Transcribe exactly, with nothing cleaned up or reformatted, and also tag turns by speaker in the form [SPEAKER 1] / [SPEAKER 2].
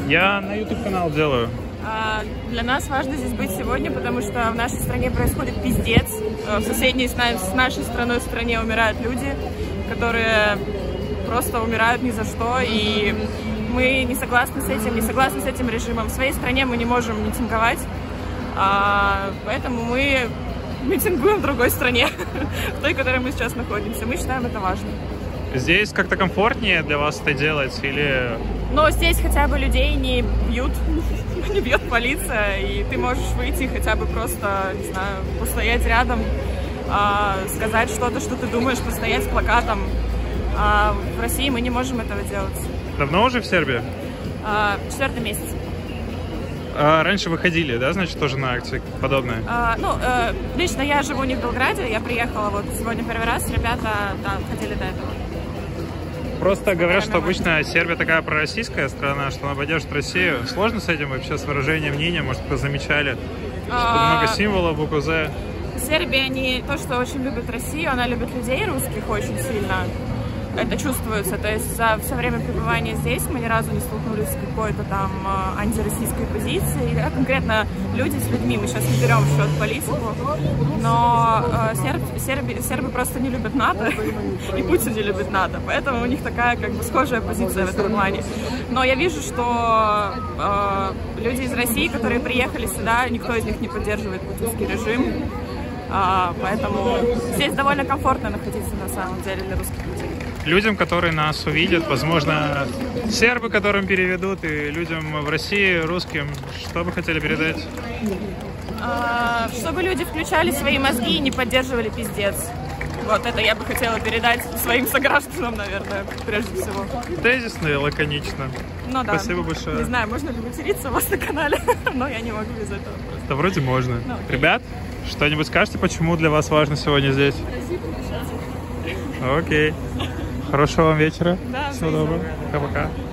[SPEAKER 1] Я на YouTube канал делаю.
[SPEAKER 2] Для нас важно здесь быть сегодня, потому что в нашей стране происходит пиздец. В соседней с, нами, с нашей страной стране умирают люди, которые просто умирают ни за что. И мы не согласны с этим, не согласны с этим режимом. В своей стране мы не можем митинговать, поэтому мы митингуем в другой стране, в той, в которой мы сейчас находимся. Мы считаем это важным.
[SPEAKER 1] Здесь как-то комфортнее для вас это делать или...
[SPEAKER 2] Но здесь хотя бы людей не бьют, не бьет полиция, и ты можешь выйти хотя бы просто, не знаю, постоять рядом, сказать что-то, что ты думаешь, постоять с плакатом. А в России мы не можем этого делать.
[SPEAKER 1] Давно уже в Сербии?
[SPEAKER 2] Четвертый месяц.
[SPEAKER 1] А раньше вы ходили, да, значит, тоже на акции подобные?
[SPEAKER 2] А, ну, э, лично я живу не в Белграде, я приехала вот сегодня первый раз, ребята, да, ходили до этого.
[SPEAKER 1] Просто говорят, что обычно Сербия такая пророссийская страна, что она поддержит Россию. Сложно с этим вообще, с выражением мнения? Может, вы замечали?
[SPEAKER 2] А...
[SPEAKER 1] Много символов, буквы «З».
[SPEAKER 2] Сербия не то, что очень любит Россию, она любит людей русских очень сильно. Это чувствуется. То есть за все время пребывания здесь мы ни разу не столкнулись с какой-то там антироссийской позицией. Да? Конкретно люди с людьми, мы сейчас не берем в счет политику, но э, серб, серби, сербы просто не любят НАТО, и Путин не любит НАТО, поэтому у них такая как бы схожая позиция в этом плане. Но я вижу, что э, люди из России, которые приехали сюда, никто из них не поддерживает путинский режим, э, поэтому здесь довольно комфортно находиться на самом деле для русских людей.
[SPEAKER 1] Людям, которые нас увидят, возможно, сербы, которым переведут, и людям в России, русским, что бы хотели передать?
[SPEAKER 2] А, чтобы люди включали свои мозги и не поддерживали пиздец. Вот это я бы хотела передать своим согражданам, наверное, прежде всего.
[SPEAKER 1] Тезисно и лаконично.
[SPEAKER 2] Ну да.
[SPEAKER 1] Спасибо большое.
[SPEAKER 2] Не знаю, можно ли материться у вас на канале, но я не могу без этого.
[SPEAKER 1] Да вроде можно.
[SPEAKER 2] Ну,
[SPEAKER 1] ребят, что-нибудь скажете, почему для вас важно сегодня здесь?
[SPEAKER 2] Спасибо.
[SPEAKER 1] Окей. Хорошего вам вечера.
[SPEAKER 2] Да,
[SPEAKER 1] всего доброго. Пока-пока.